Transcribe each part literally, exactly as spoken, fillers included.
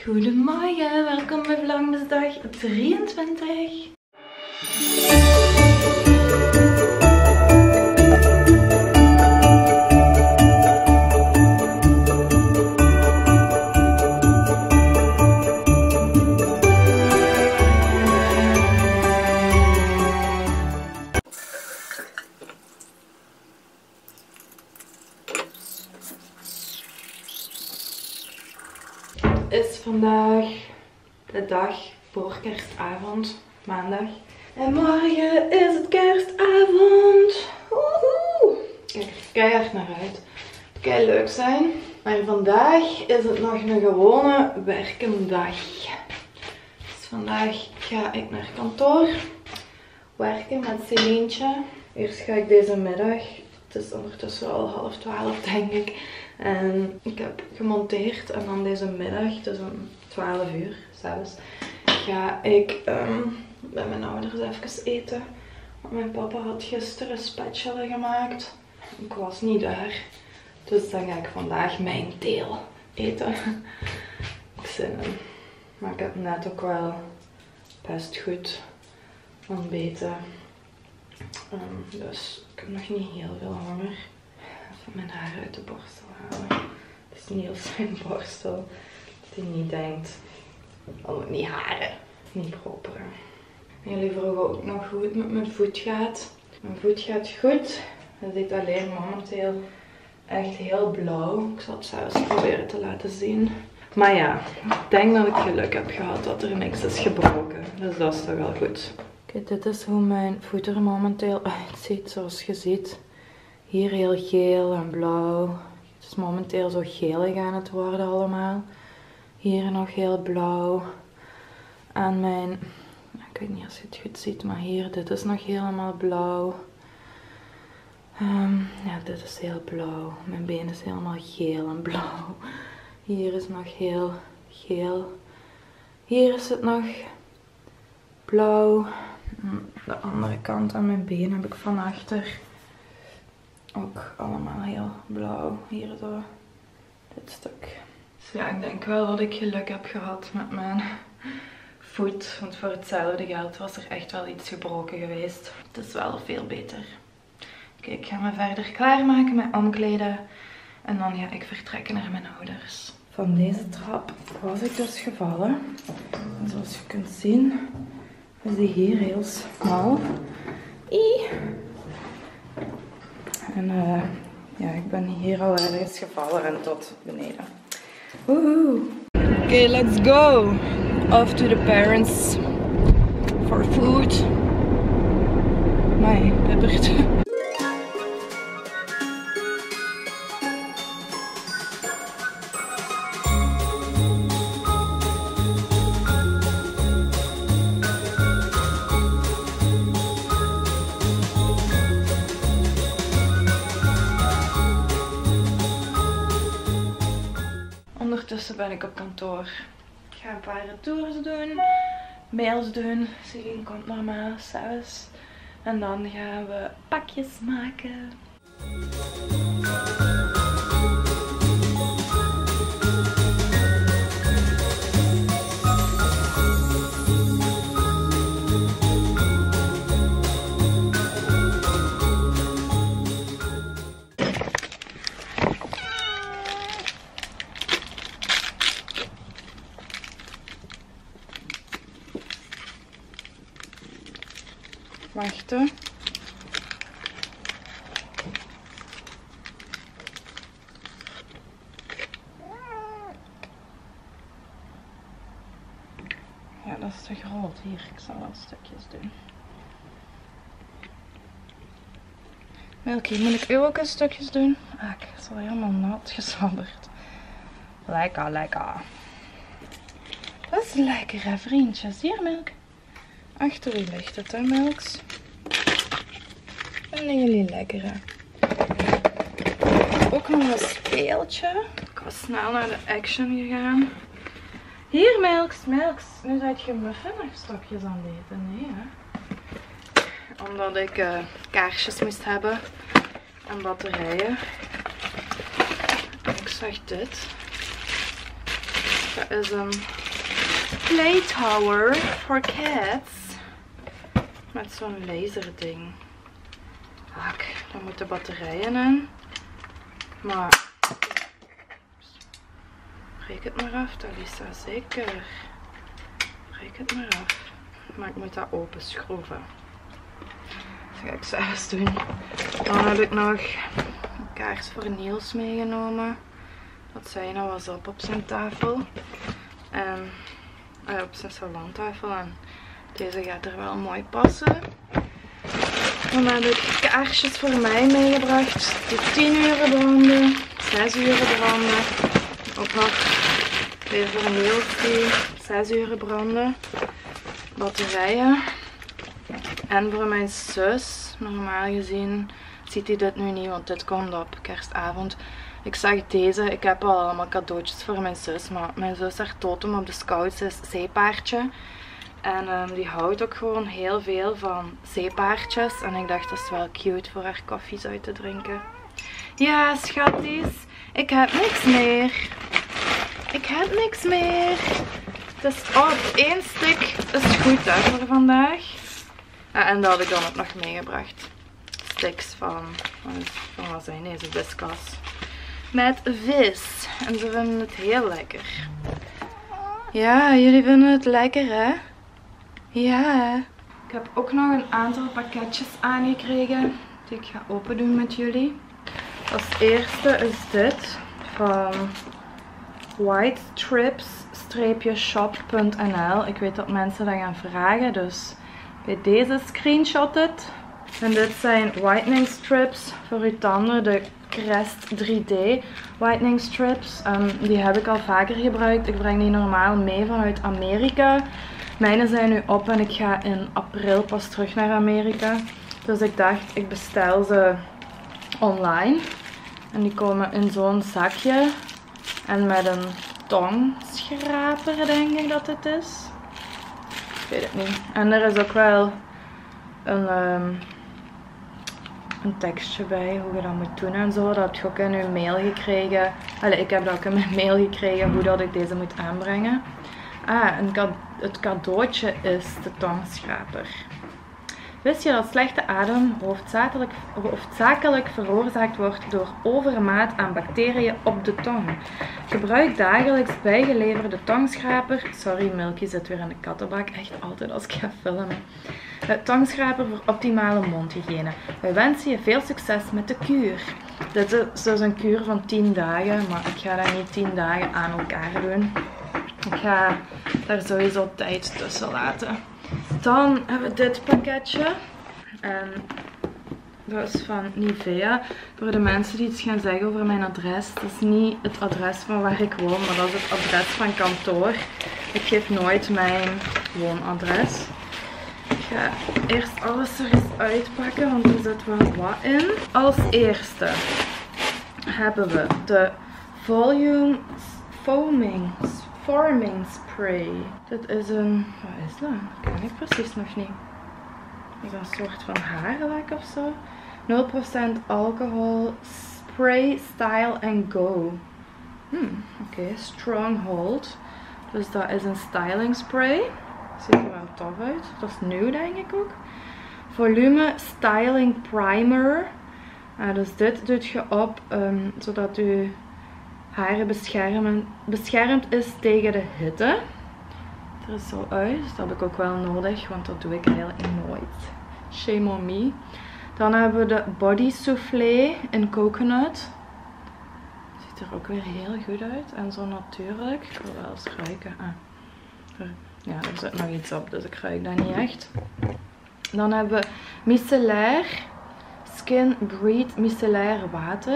Goedemorgen, welkom bij Vlogmasdag drieëntwintig. Het is vandaag de dag voor kerstavond, maandag. En morgen is het kerstavond. Woehoe! Kijk er keihard naar uit. Het kan leuk zijn. Maar vandaag is het nog een gewone werkendag. Dus vandaag ga ik naar kantoor werken met Celientje. Eerst ga ik deze middag, het is ondertussen al half twaalf denk ik. En ik heb gemonteerd en dan deze middag, het is om twaalf uur zelfs, ga ik um, bij mijn ouders even eten. Want mijn papa had gisteren spatchelen gemaakt. Ik was niet daar. Dus dan ga ik vandaag mijn deel eten. Ik zin in. Maar ik heb net ook wel best goed ontbeten. Um, dus ik heb nog niet heel veel honger. Even mijn haar uit de borstel halen. Het is niet als zijn borstel. Dat hij niet denkt. Oh, niet haren. Niet proper. Jullie vroegen ook nog hoe het met mijn voet gaat. Mijn voet gaat goed. Het ziet alleen momenteel echt heel blauw. Ik zal het zelfs proberen te laten zien. Maar ja, ik denk dat ik geluk heb gehad dat er niks is gebroken. Dus dat is toch wel goed. Kijk, dit is hoe mijn voet er momenteel uitziet. Zoals je ziet. Hier heel geel en blauw. Het is momenteel zo gelig aan het worden allemaal. Hier nog heel blauw. En mijn, ik weet niet als je het goed ziet, maar hier, dit is nog helemaal blauw. Um, ja, dit is heel blauw. Mijn been is helemaal geel en blauw. Hier is nog heel geel. Hier is het nog blauw. De andere kant aan mijn been heb ik van achter ook allemaal heel blauw. Hier zo, dit stuk. Dus ja, ik denk wel dat ik geluk heb gehad met mijn voet. Want voor hetzelfde geld was er echt wel iets gebroken geweest. Het is wel veel beter. Oké, ik ga me verder klaarmaken met omkleden. En dan ga ik vertrekken naar mijn ouders. Van deze trap was ik dus gevallen. En zoals je kunt zien is die hier heel smal. Ie. En uh, ja, ik ben hier al ergens gevallen en tot beneden. Woehoe. Oké, okay, let's go. Off to the parents for food. Mij, peppert. Ondertussen ben ik op kantoor. Ik ga een paar retours doen, mails doen. Celine komt normaal zelfs. En dan gaan we pakjes maken. Wachten. Ja, dat is te groot. Hier, ik zal wel stukjes doen. Milky, moet ik u ook een stukjes doen? Ah, ik is al helemaal nat gezabberd. Lekker, lekker. Dat is lekker, hè, vriendjes. Hier, Milk. Achter u ligt het, hè, Milks. Vinden jullie lekker, hè? Ook nog een speeltje. Ik was snel naar de Action gegaan. Hier, Milks, Milks. Nu zijn je muffinstokjes aan het eten. Nee, hè? Omdat ik uh, kaarsjes moest hebben. En batterijen. En ik zag dit. Dat is een play tower for cats. Met zo'n laserding. Hak, daar moeten batterijen in. Maar breek het maar af, Talisa, zeker. Breek het maar af. Maar ik moet dat open schroeven. Dat ga ik zelfs doen. Dan heb ik nog een kaars voor Niels meegenomen. Dat zei nou was op op zijn tafel. En uh, op zijn salontafel. En deze gaat er wel mooi passen. Dan heb ik kaarsjes voor mij meegebracht. Die tien uur branden, zes uur branden. Ook nog weer voor Niels die zes uur branden. Batterijen. En voor mijn zus, normaal gezien ziet hij dit nu niet, want dit komt op kerstavond. Ik zag deze, ik heb al allemaal cadeautjes voor mijn zus, maar mijn zus haar totem op de scouts is zeepaardje. En um, die houdt ook gewoon heel veel van zeepaardjes. En ik dacht dat is wel cute voor haar koffies uit te drinken. Ja, schatties, ik heb niks meer. Ik heb niks meer. Dus oh, één stick is goed hè, voor vandaag. Ah, en dat had ik dan ook nog meegebracht. Sticks van, van wat zijn deze? Whiskas. Met vis. En ze vinden het heel lekker. Ja, jullie vinden het lekker hè? Ja. Ik heb ook nog een aantal pakketjes aangekregen die ik ga open doen met jullie. Als eerste is dit van whitestrips shop punt n l. Ik weet dat mensen dat gaan vragen, dus bij deze screenshot het. En dit zijn whitening strips voor uw tanden, de Crest drie D whitening strips. Um, die heb ik al vaker gebruikt. Ik breng die normaal mee vanuit Amerika. Mijne zijn nu op en ik ga in april pas terug naar Amerika. Dus ik dacht, ik bestel ze online. En die komen in zo'n zakje. En met een tongschraper denk ik dat het is. Ik weet het niet. En er is ook wel een, um, een tekstje bij hoe je dat moet doen en zo. Dat heb je ook in uw mail gekregen. Allee, ik heb dat ook in mijn mail gekregen hoe dat ik deze moet aanbrengen. Ah, een cade het cadeautje is de tongschraper. Wist je dat slechte adem hoofdzakelijk, hoofdzakelijk veroorzaakt wordt door overmaat aan bacteriën op de tong? Gebruik dagelijks bijgeleverde tongschraper. Sorry, Milky zit weer in de kattenbak. Echt altijd als ik ga filmen. Tongschraper voor optimale mondhygiëne. Wij wensen je veel succes met de kuur. Dit is dus een kuur van tien dagen, maar ik ga dat niet tien dagen aan elkaar doen. Ik ga daar sowieso tijd tussen laten. Dan hebben we dit pakketje. En dat is van Nivea. Voor de mensen die iets gaan zeggen over mijn adres. Dat is niet het adres van waar ik woon, maar dat is het adres van kantoor. Ik geef nooit mijn woonadres. Ik ga eerst alles er eens uitpakken, want er zit wel wat in. Als eerste hebben we de Volume Foaming Forming Spray. Dit is een, wat is dat? Dat ken ik precies nog niet. Is dat een soort van haarlak of zo? nul procent alcohol, spray, style and go. Hmm, oké, okay. Stronghold. Dus dat is een styling spray. Ziet er wel tof uit. Dat is nieuw denk ik ook. Volume styling primer. Ah, dus dit doet je op um, zodat je haren beschermen, beschermd is tegen de hitte. Het er is zo uit. Dat heb ik ook wel nodig, want dat doe ik eigenlijk nooit. Shame on me. Dan hebben we de Body Soufflé in coconut. Ziet er ook weer heel goed uit. En zo natuurlijk. Ik wil wel eens ruiken. Ah. Ja, er zit nog iets op, dus ik ruik dat niet echt. Dan hebben we Micellaire Skin Breathe Micellaire Water.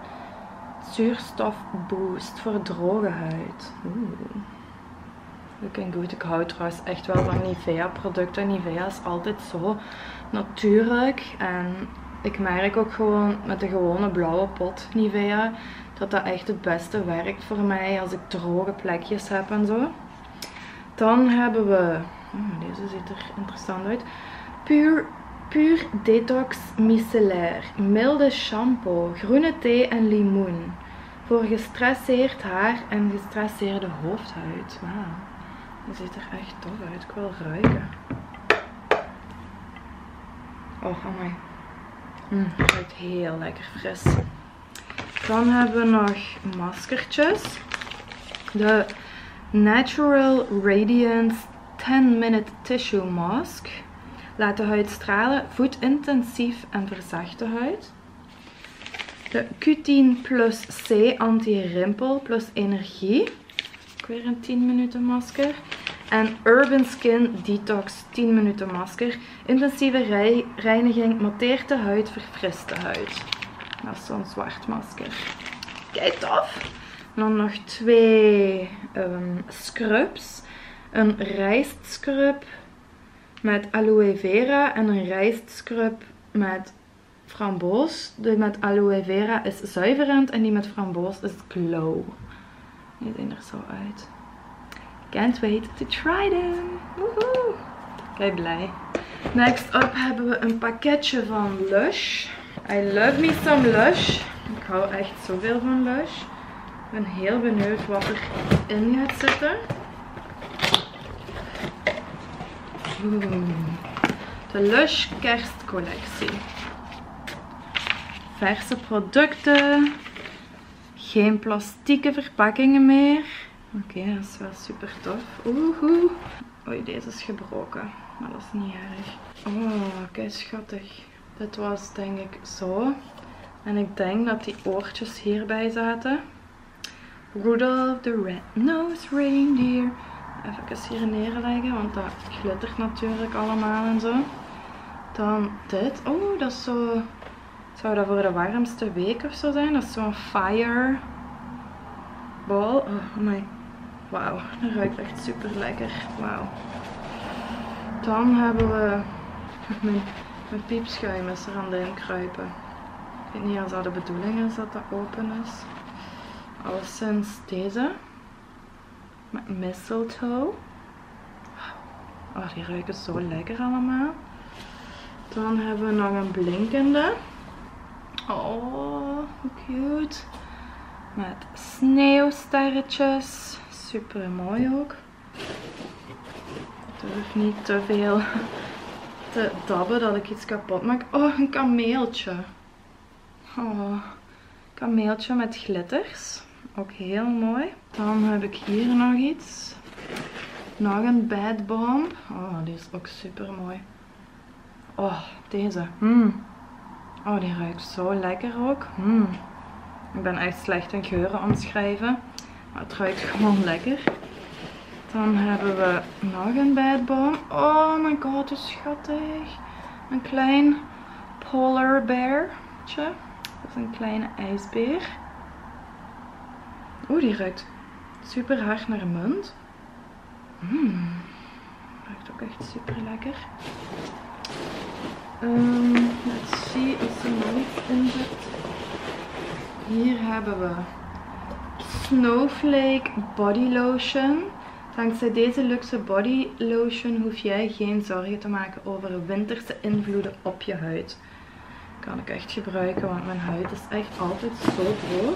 Zuurstof Boost voor droge huid. Oeh. Looking good. Ik hou trouwens echt wel van Nivea producten. Nivea is altijd zo natuurlijk. En ik merk ook gewoon met de gewone blauwe pot Nivea dat dat echt het beste werkt voor mij als ik droge plekjes heb en zo. Dan hebben we, oh, deze ziet er interessant uit. Pure, Pure Detox Micellaire. Milde shampoo, groene thee en limoen. Voor gestresseerd haar en gestresseerde hoofdhuid. Wauw. Die ziet er echt tof uit. Ik wil ruiken. Oh, amai. Mm, het ruikt heel lekker fris. Dan hebben we nog maskertjes. De Natural Radiance ten minute Tissue Mask. Laat de huid stralen, voedt intensief en verzacht de huid. De Q tien plus C anti-rimpel plus energie. Ook weer een tien minuten masker. En Urban Skin Detox tien minuten masker. Intensieve reiniging, matteert de huid, verfrist de huid. Dat is zo'n zwart masker. Kijk tof! En dan nog twee um, scrubs. Een rijstscrub met aloe vera en een rijstscrub met framboos. Die met aloe vera is zuiverend en die met framboos is glow. Die zien er zo uit. Can't wait to try them. Woehoe. Kijk blij. Next up hebben we een pakketje van Lush. I love me some Lush. Ik hou echt zoveel van Lush. Ik ben heel benieuwd wat erin gaat zitten. Oeh. De Lush kerstcollectie. Verse producten. Geen plastieke verpakkingen meer. Oké, okay, dat is wel super tof. Oeh. Oei, deze is gebroken. Maar dat is niet erg. Oh, kijk schattig. Dit was denk ik zo. En ik denk dat die oortjes hierbij zaten. Rudolph the Red-Nosed Reindeer. Even hier neerleggen, want dat glittert natuurlijk allemaal en zo. Dan dit. Oh, dat is zo... Zou dat voor de warmste week of zo zijn? Dat is zo'n fireball. Oh, my. Wauw, dat ruikt echt super lekker. Wauw. Dan hebben we... Mijn, mijn piepschuim is er aan het inkruipen. Ik weet niet als dat de bedoeling is dat dat open is. Alleszins deze. Met mistletoe. Oh, die ruiken zo lekker allemaal. Dan hebben we nog een blinkende. Oh, hoe cute. Met sneeuwsterretjes. Super mooi ook. Ik durf niet te veel te dabben dat ik iets kapot maak. Oh, een kameeltje. Oh, kameeltje met glitters. Ook heel mooi. Dan heb ik hier nog iets. Nog een bad bomb. Oh, die is ook super mooi. Oh, deze. Mm. Oh, die ruikt zo lekker ook. Mm. Ik ben echt slecht in geuren omschrijven. Maar het ruikt gewoon lekker. Dan hebben we nog een bad bomb. Oh my god, hoe schattig. Een klein polar beartje. Dat is een kleine ijsbeer. Oeh, die ruikt super hard naar munt. Mm. Ruikt ook echt super lekker. Um, let's see of er nog iets in zit. Hier hebben we Snowflake Body Lotion. Dankzij deze luxe body lotion hoef jij geen zorgen te maken over winterse invloeden op je huid. Kan ik echt gebruiken, want mijn huid is echt altijd zo droog.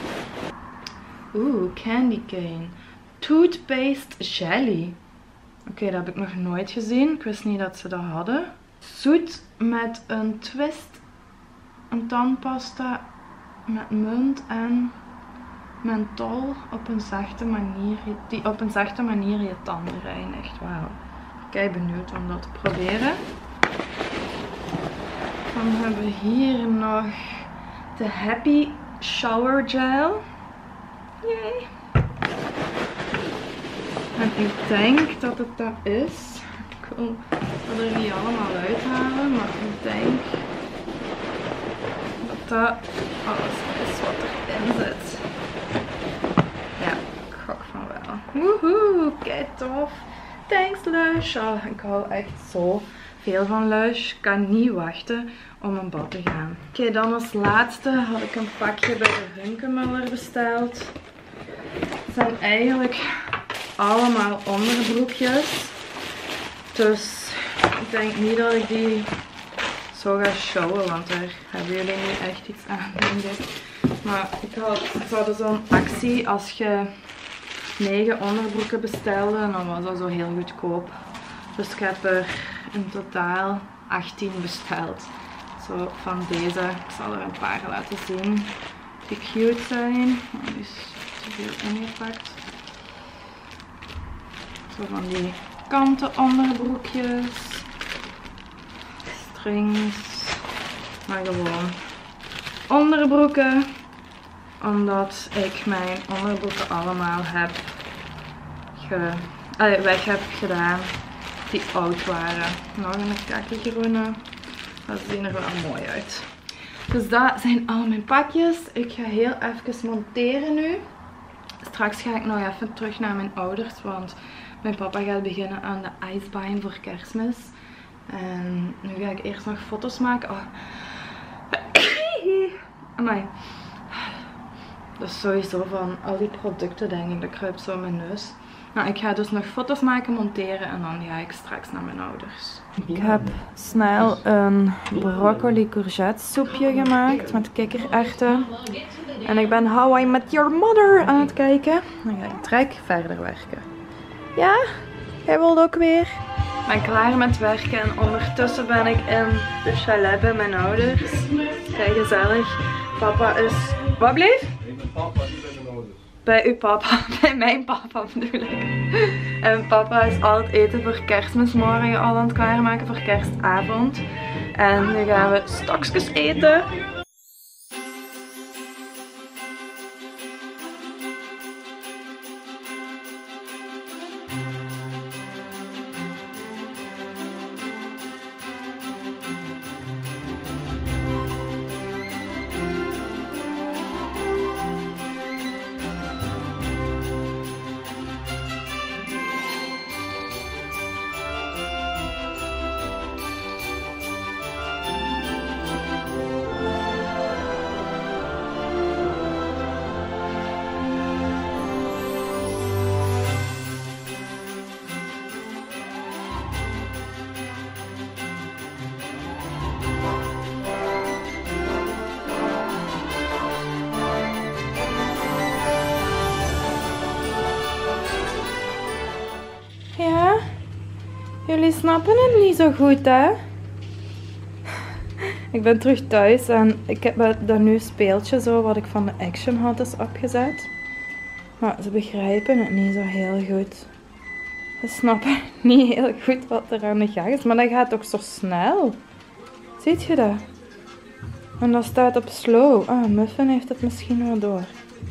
Oeh, candy cane. Toothpaste jelly. Oké, okay, dat heb ik nog nooit gezien. Ik wist niet dat ze dat hadden. Zoet met een twist. Een tandpasta met munt en menthol op een zachte manier. Die op een zachte manier je tanden reinigt. Wauw. Kijk, benieuwd om dat te proberen. Dan hebben we hier nog de Happy Shower Gel. Yay. En ik denk dat het dat is. Ik wil dat er niet allemaal uithalen, maar ik denk dat dat alles is wat erin zit. Ja, ik gok van wel. Woehoe, kijk tof. Thanks Lush. Oh, ik hou echt zo veel van Lush. Ik kan niet wachten om een bad te gaan. Oké, okay, dan als laatste had ik een pakje bij de Hunkemuller besteld. Het zijn eigenlijk allemaal onderbroekjes. Dus ik denk niet dat ik die zo ga showen, want daar hebben jullie niet echt iets aan, denk ik. Maar ik had, ze hadden zo'n actie als je negen onderbroeken bestelde. En dan was dat zo heel goedkoop. Dus ik heb er in totaal achttien besteld. Zo van deze. Ik zal er een paar laten zien. Die cute zijn. Oh, die is te veel ingepakt. Zo van die kanten onderbroekjes. Strings. Maar gewoon onderbroeken. Omdat ik mijn onderbroeken allemaal heb ge, allee, weg heb gedaan. Die oud waren. Nog een kakigroene. Dat zien er wel mooi uit. Dus dat zijn al mijn pakjes. Ik ga heel even monteren nu. Straks ga ik nog even terug naar mijn ouders. Want mijn papa gaat beginnen aan de ijsbaan voor Kerstmis. En nu ga ik eerst nog foto's maken. Oh. Amai. Dus sowieso van al die producten denk ik. Dat kruipt zo in mijn neus. Nou, ik ga dus nog foto's maken, monteren en dan ga ik straks naar mijn ouders. Ik heb snel een broccoli courgette soepje gemaakt met kikkererwten. En ik ben How I Met Your Mother aan het kijken. Dan ga ik direct verder werken. Ja, jij wilt ook weer? Ik ben klaar met werken en ondertussen ben ik in de chalet bij mijn ouders. Kijk, gezellig. Papa is... Wat bleef? Ik ben papa, niet bij mijn ouders. Bij uw papa, bij mijn papa bedoel ik. En papa is al het eten voor Kerstmis morgen al aan het klaarmaken voor kerstavond. En nu gaan we stokjes eten. Ja, jullie snappen het niet zo goed, hè? Ik ben terug thuis en ik heb dat nu speeltje zo wat ik van de Action had is opgezet. Maar ze begrijpen het niet zo heel goed. Ze snappen niet heel goed wat er aan de gang is, maar dat gaat ook zo snel. Ziet je dat? En dat staat op slow. Ah, Muffin heeft het misschien wel door.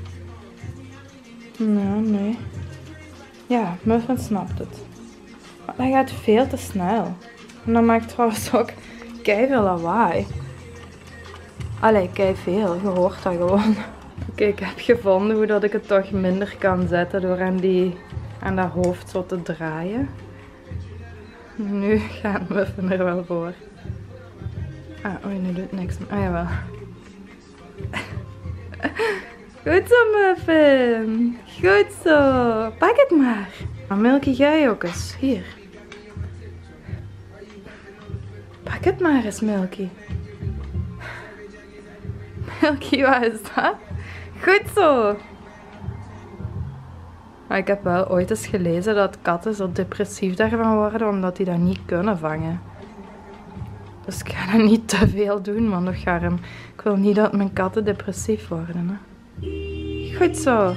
Nou, nee. Ja, Muffin snapt het. Maar dat gaat veel te snel. En dat maakt trouwens ook keiveel lawaai. Allee, keiveel. Je hoort dat gewoon. Oké, okay, ik heb gevonden hoe dat ik het toch minder kan zetten door aan, die, aan dat hoofd zo te draaien. Nu gaat Muffin er wel voor. Ah, oei, nu doet niks meer. Ah, jawel. Goed zo, Muffin. Goed zo. Pak het maar. Maar Milky, jij ook eens. Hier. Pak het maar eens, Milky. Milky, wat is dat? Goed zo. Maar ik heb wel ooit eens gelezen dat katten zo depressief daarvan worden, omdat die dat niet kunnen vangen. Dus ik ga dat niet te veel doen, man, nog garm. Ik wil niet dat mijn katten depressief worden, hè. Goed zo.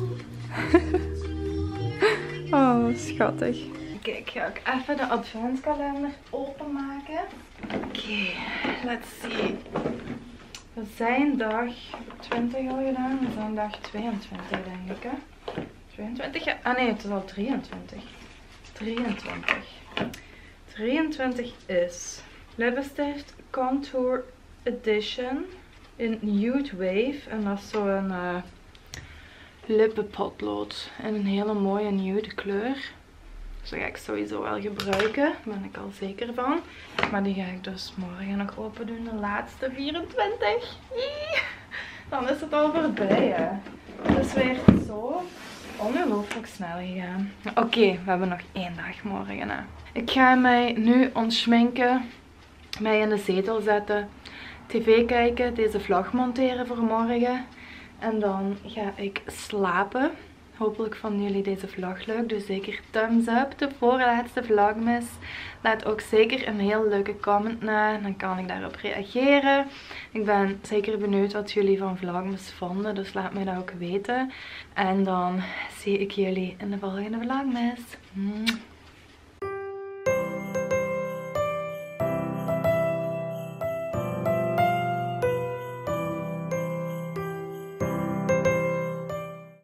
Oh, schattig. Oké, okay, ik ga ook even de adventskalender openmaken. Oké, okay, let's see. We zijn dag twintig al gedaan. We zijn dag tweeëntwintig, denk ik, hè. tweeëntwintig? Ja. Ah nee, het is al drieëntwintig. drieëntwintig. drieëntwintig is lippenstift Contour Edition in Nude Wave. En dat is zo'n uh, lippenpotlood in een hele mooie nude kleur. Dus dat ga ik sowieso wel gebruiken. Daar ben ik al zeker van. Maar die ga ik dus morgen nog open doen. De laatste vierentwintig. Dan is het al voorbij, hè. Het is weer zo ongelooflijk snel gegaan. Oké, okay, we hebben nog één dag morgen, hè. Ik ga mij nu ontschminken. Mij in de zetel zetten. Tv kijken. Deze vlog monteren voor morgen. En dan ga ik slapen. Hopelijk vonden jullie deze vlog leuk. Dus zeker thumbs up. De voorlaatste vlogmas. Laat ook zeker een heel leuke comment na. Dan kan ik daarop reageren. Ik ben zeker benieuwd wat jullie van vlogmas vonden. Dus laat mij dat ook weten. En dan zie ik jullie in de volgende vlogmas.